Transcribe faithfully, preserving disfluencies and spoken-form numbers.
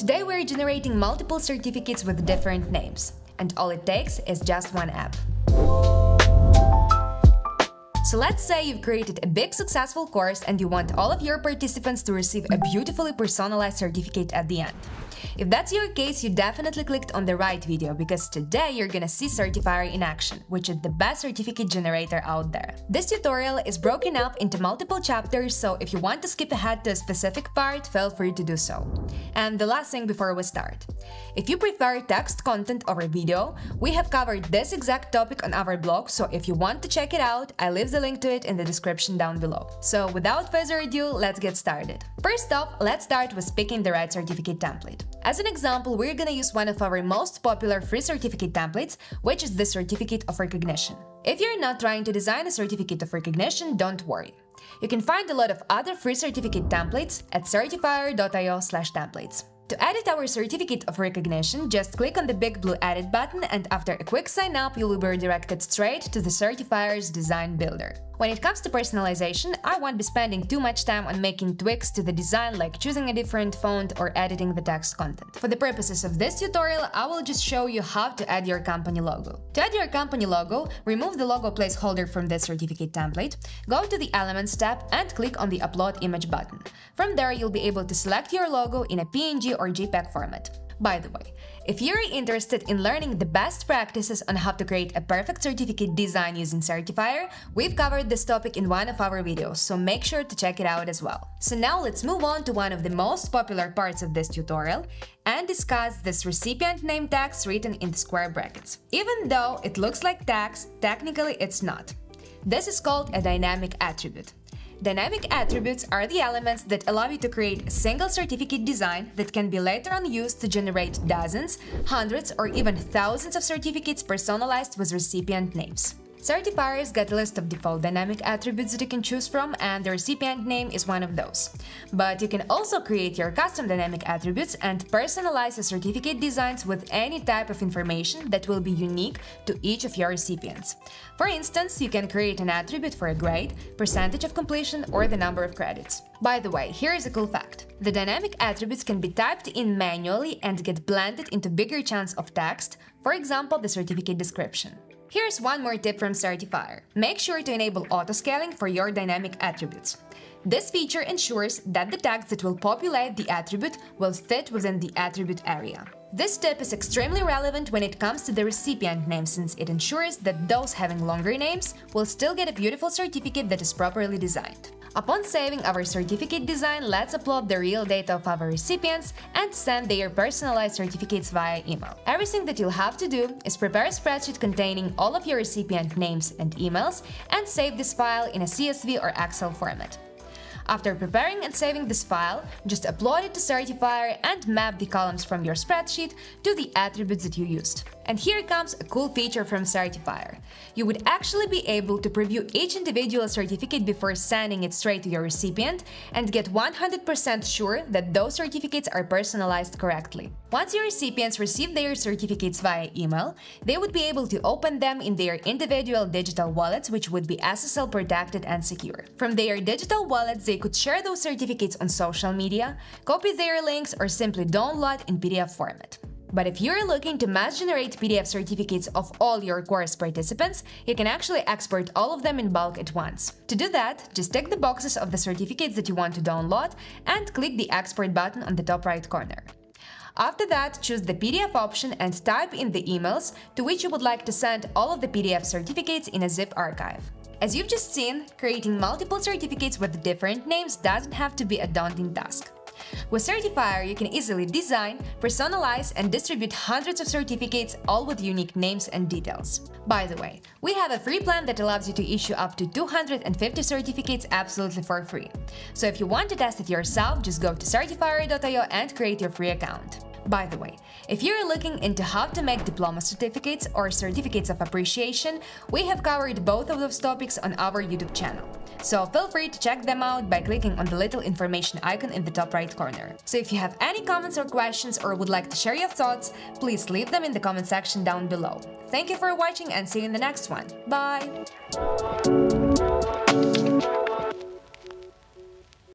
Today we're generating multiple certificates with different names, and all it takes is just one app. So let's say you've created a big successful course and you want all of your participants to receive a beautifully personalized certificate at the end. If that's your case, you definitely clicked on the right video, because today you're gonna see Certifier in action, which is the best certificate generator out there. This tutorial is broken up into multiple chapters, so if you want to skip ahead to a specific part, feel free to do so. And the last thing before we start. If you prefer text content over video, we have covered this exact topic on our blog, so if you want to check it out, I leave the link to it in the description down below. So without further ado, let's get started. First off, let's start with picking the right certificate template. As an example, we're gonna use one of our most popular free certificate templates, which is the Certificate of Recognition. If you're not trying to design a certificate of recognition, don't worry. You can find a lot of other free certificate templates at certifier dot i o slash templates. To edit our certificate of recognition, just click on the big blue edit button, and after a quick sign up, you will be redirected straight to the Certifier's design builder. When it comes to personalization, I won't be spending too much time on making tweaks to the design, like choosing a different font or editing the text content. For the purposes of this tutorial, I will just show you how to add your company logo. To add your company logo, remove the logo placeholder from this certificate template, go to the Elements tab and click on the Upload Image button. From there, you'll be able to select your logo in a P N G or JPEG format. By the way, if you're interested in learning the best practices on how to create a perfect certificate design using Certifier, we've covered this topic in one of our videos, so make sure to check it out as well. So now let's move on to one of the most popular parts of this tutorial and discuss this recipient name tags written in the square brackets. Even though it looks like tags, technically it's not. This is called a dynamic attribute. Dynamic attributes are the elements that allow you to create a single certificate design that can be later on used to generate dozens, hundreds, or even thousands of certificates personalized with recipient names. Certifier's got a list of default dynamic attributes that you can choose from, and the recipient name is one of those. But you can also create your custom dynamic attributes and personalize your certificate designs with any type of information that will be unique to each of your recipients. For instance, you can create an attribute for a grade, percentage of completion, or the number of credits. By the way, here is a cool fact. The dynamic attributes can be typed in manually and get blended into bigger chunks of text, for example, the certificate description. Here's one more tip from Certifier. Make sure to enable auto-scaling for your dynamic attributes. This feature ensures that the tags that will populate the attribute will fit within the attribute area. This tip is extremely relevant when it comes to the recipient name, since it ensures that those having longer names will still get a beautiful certificate that is properly designed. Upon saving our certificate design, let's upload the real data of our recipients and send their personalized certificates via email. Everything that you'll have to do is prepare a spreadsheet containing all of your recipient names and emails and save this file in a C S V or Excel format. After preparing and saving this file, just upload it to Certifier and map the columns from your spreadsheet to the attributes that you used. And here comes a cool feature from Certifier. You would actually be able to preview each individual certificate before sending it straight to your recipient and get one hundred percent sure that those certificates are personalized correctly. Once your recipients receive their certificates via email, they would be able to open them in their individual digital wallets, which would be S S L protected and secure. From their digital wallets, they could share those certificates on social media, copy their links, or simply download in P D F format. But if you're looking to mass generate P D F certificates of all your course participants, you can actually export all of them in bulk at once. To do that, just tick the boxes of the certificates that you want to download and click the Export button on the top right corner. After that, choose the P D F option and type in the emails to which you would like to send all of the P D F certificates in a zip archive. As you've just seen, creating multiple certificates with different names doesn't have to be a daunting task. With Certifier, you can easily design, personalize, and distribute hundreds of certificates, all with unique names and details. By the way, we have a free plan that allows you to issue up to two hundred fifty certificates absolutely for free. So if you want to test it yourself, just go to certifier dot i o and create your free account. By the way, if you're looking into how to make diploma certificates or certificates of appreciation, we have covered both of those topics on our YouTube channel. So feel free to check them out by clicking on the little information icon in the top right corner. So if you have any comments or questions or would like to share your thoughts, please leave them in the comment section down below. Thank you for watching and see you in the next one. Bye!